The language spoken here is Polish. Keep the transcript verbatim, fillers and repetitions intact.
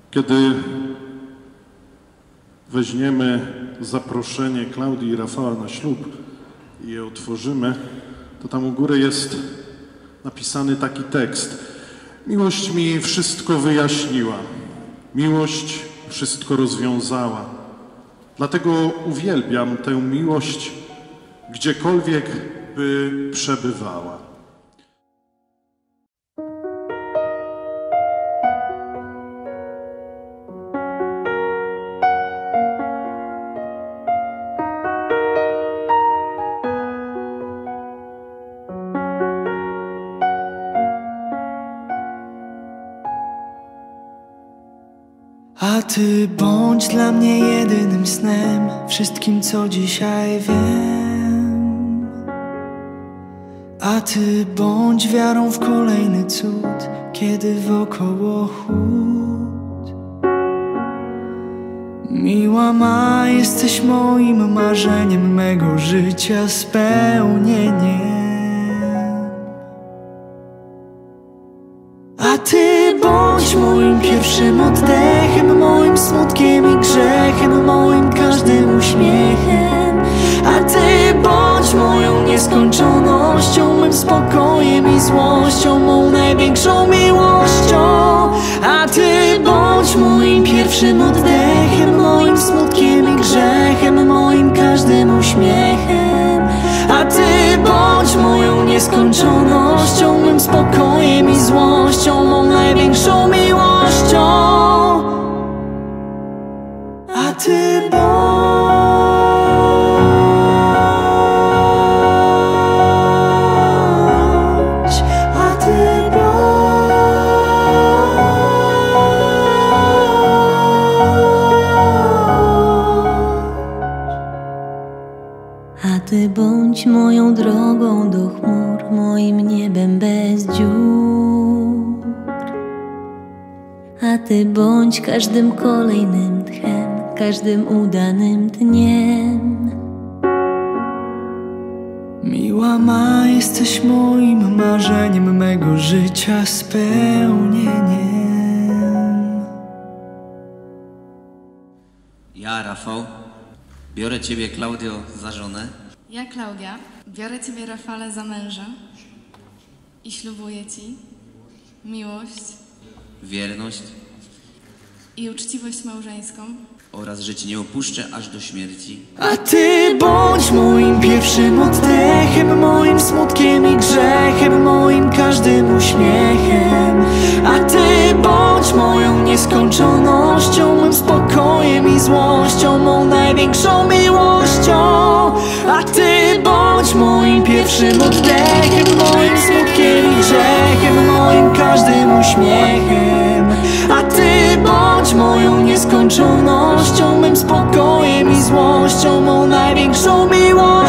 Kiedy weźmiemy zaproszenie Klaudii i Rafała na ślub i je otworzymy, to tam u góry jest napisany taki tekst. Miłość mi wszystko wyjaśniła. Miłość wszystko rozwiązała. Dlatego uwielbiam tę miłość, gdziekolwiek by przebywała. A ty bądź dla mnie jedynym snem, wszystkim co dzisiaj wiem. A ty bądź wiarą w kolejny cud, kiedy wokoło chłód. Miła ma, jesteś moim marzeniem, mego życia spełnieniem. A ty bądź moim pierwszym oddechem, moim smutkiem i grzechem, moim każdym uśmiechem. A ty bądź moją nieskończonością, mym spokojem i złością, mą największą miłością. A ty bądź moim pierwszym oddechem, moim smutkiem i grzechem, moim każdym uśmiechem. A ty bądź moją nieskończonością, mym spokojem i złością, mą największą miłością. A ty bądź, a ty A ty bądź moją drogą do chmur, moim niebem bez dziur. A ty bądź każdym kolejnym tchem, każdym udanym dniem. Miła ma, jesteś moim marzeniem, mego życia spełnieniem. Ja, Rafał, biorę ciebie, Klaudio, za żonę. Ja, Klaudia, biorę ciebie, Rafale, za męża i ślubuję ci miłość, Wierność i uczciwość małżeńską oraz że ci nie opuszczę aż do śmierci. A ty bądź moim pierwszym oddechem, moim smutkiem i grzechem, moim każdym uśmiechem. A ty bądź moją nieskończonością, mym spokojem i złością, mą największą miłością. A ty bądź moim pierwszym oddechem, moim smutkiem i grzechem, moim każdym uśmiechem. A ty bądź moją nieskończonością, mym spokojem i złością, mą największą miłością.